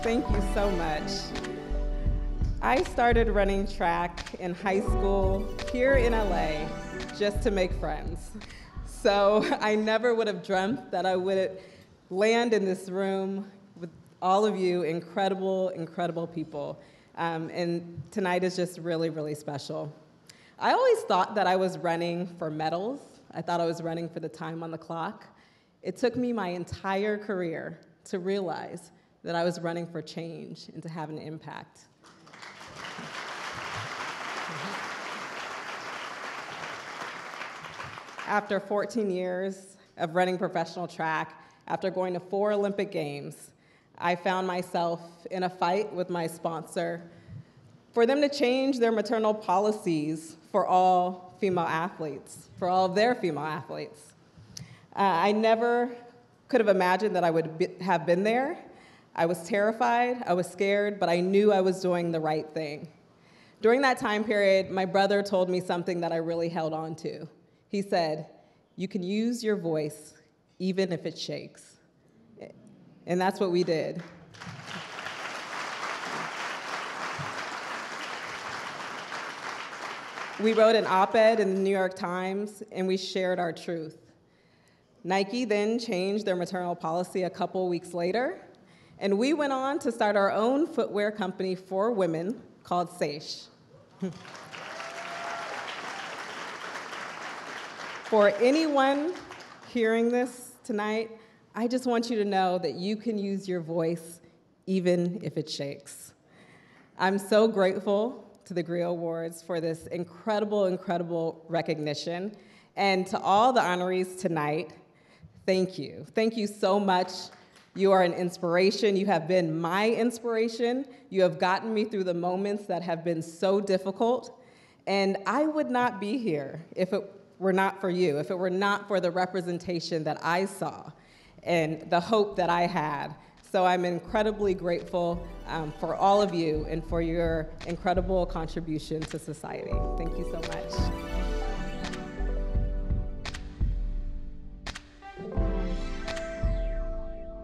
Thank you so much. I started running track in high school here in LA just to make friends. So I never would have dreamt that I would land in this room with all of you incredible, incredible people. And tonight is just really, really special. I always thought that I was running for medals. I thought I was running for the time on the clock. It took me my entire career to realize that I was running for change and to have an impact. After 14 years of running professional track, after going to 4 Olympic Games, I found myself in a fight with my sponsor for them to change their maternal policies for all female athletes, for all of their female athletes. I never could have imagined that I would have been there. I was terrified, I was scared, but I knew I was doing the right thing. During that time period, my brother told me something that I really held on to. He said, "You can use your voice even if it shakes." And that's what we did. We wrote an op-ed in the New York Times, and we shared our truth. Nike then changed their maternal policy a couple weeks later, and we went on to start our own footwear company for women called Saysh. For anyone hearing this tonight, I just want you to know that you can use your voice even if it shakes. I'm so grateful to the GRIO Awards for this incredible, incredible recognition. And to all the honorees tonight, thank you. Thank you so much. You are an inspiration. You have been my inspiration. You have gotten me through the moments that have been so difficult. And I would not be here if it were not for you, if it were not for the representation that I saw and the hope that I had. So I'm incredibly grateful for all of you and for your incredible contribution to society. Thank you so much.